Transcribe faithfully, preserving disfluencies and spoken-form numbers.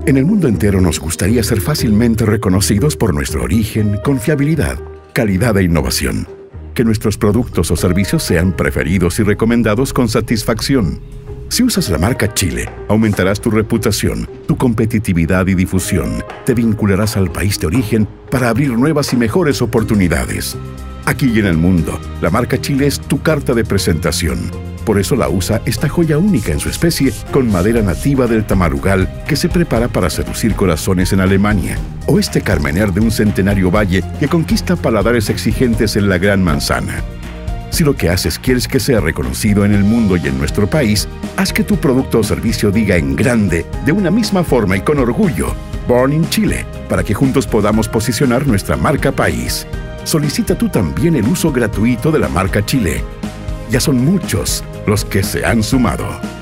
En el mundo entero nos gustaría ser fácilmente reconocidos por nuestro origen, confiabilidad, calidad e innovación. Que nuestros productos o servicios sean preferidos y recomendados con satisfacción. Si usas la marca Chile, aumentarás tu reputación, tu competitividad y difusión. Te vincularás al país de origen para abrir nuevas y mejores oportunidades. Aquí y en el mundo, la marca Chile es tu carta de presentación. Por eso la usa esta joya única en su especie con madera nativa del tamarugal que se prepara para seducir corazones en Alemania. O este carmener de un centenario valle que conquista paladares exigentes en la Gran Manzana. Si lo que haces quieres que sea reconocido en el mundo y en nuestro país, haz que tu producto o servicio diga en grande, de una misma forma y con orgullo, Born in Chile, para que juntos podamos posicionar nuestra marca país. Solicita tú también el uso gratuito de la marca Chile. Ya son muchos los que se han sumado.